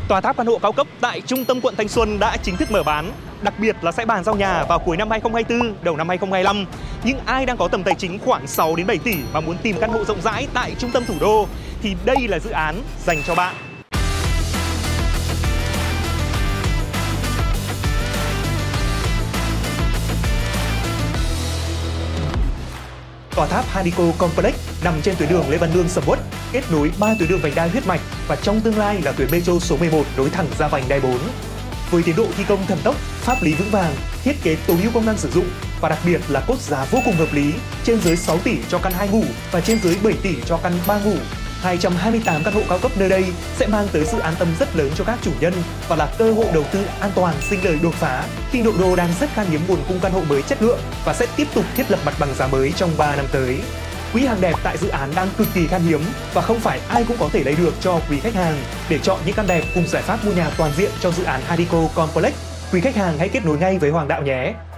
Tòa tháp căn hộ cao cấp tại trung tâm quận Thanh Xuân đã chính thức mở bán. Đặc biệt là sẽ bàn giao nhà vào cuối năm 2024, đầu năm 2025. Những ai đang có tầm tài chính khoảng 6 đến 7 tỷ và muốn tìm căn hộ rộng rãi tại trung tâm thủ đô thì đây là dự án dành cho bạn. Tòa tháp Hadico Complex nằm trên tuyến đường Lê Văn Lương Sầm Uất, kết nối 3 tuyến đường vành đai huyết mạch và trong tương lai là tuyến metro số 11 nối thẳng ra vành đai 4. Với tiến độ thi công thần tốc, pháp lý vững vàng, thiết kế tối ưu công năng sử dụng và đặc biệt là cốt giá vô cùng hợp lý, trên dưới 6 tỷ cho căn 2 ngủ và trên dưới 7 tỷ cho căn 3 ngủ. 228 căn hộ cao cấp nơi đây sẽ mang tới sự an tâm rất lớn cho các chủ nhân và là cơ hội đầu tư an toàn sinh lời đột phá khi nội đô đang rất khan hiếm nguồn cung căn hộ mới chất lượng và sẽ tiếp tục thiết lập mặt bằng giá mới trong 3 năm tới. Quỹ hàng đẹp tại dự án đang cực kỳ khan hiếm và không phải ai cũng có thể lấy được cho quý khách hàng. Để chọn những căn đẹp cùng giải pháp mua nhà toàn diện cho dự án Hadico Complex, quý khách hàng hãy kết nối ngay với Hoàng Đạo nhé.